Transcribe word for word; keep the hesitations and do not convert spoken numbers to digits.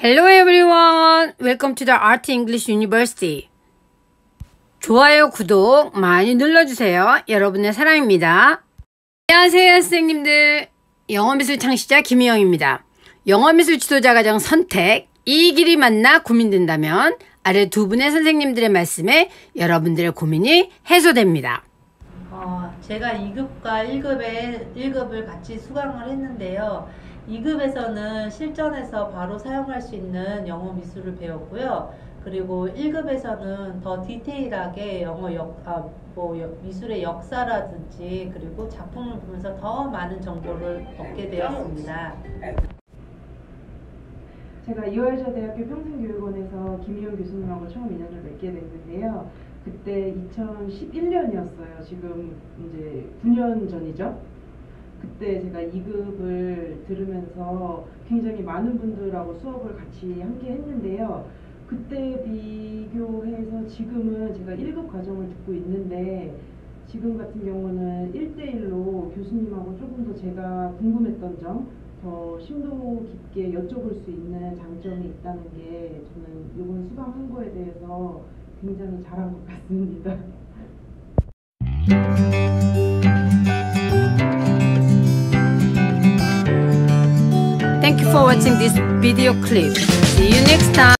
Hello everyone! Welcome to the Art English University. 좋아요, 구독 많이 눌러주세요. 여러분의 사랑입니다. 안녕하세요 선생님들. 영어미술 창시자 김희영입니다. 영어미술 지도자 과정 선택, 이 길이 맞나 고민된다면 아래 두 분의 선생님들의 말씀에 여러분들의 고민이 해소됩니다. 어, 제가 이 급과 일 급에 일 급을 같이 수강을 했는데요. 이 급에서는 실전에서 바로 사용할 수 있는 영어 미술을 배웠고요. 그리고 일 급에서는 더 디테일하게 영어 역, 아, 뭐 역, 미술의 역사라든지 그리고 작품을 보면서 더 많은 정보를 얻게 되었습니다. 제가 이화여자대학교 평생교육원에서 김희영 교수님하고 처음 인연을 맺게 됐는데요. 그때 이천십일 년이었어요. 지금 이제 구 년 전이죠. 그때 제가 이 급을 들으면서 굉장히 많은 분들하고 수업을 같이 함께 했는데요. 그때 비교해서 지금은 제가 일 급 과정을 듣고 있는데 지금 같은 경우는 일 대 일로 교수님하고 조금 더 제가 궁금했던 점, 더 심도 깊게 여쭤볼 수 있는 장점이 있다는 게 저는 이번 수강한 거에 대해서 굉장히 잘한 것 같습니다. Thank you for watching this video clip. See you next time.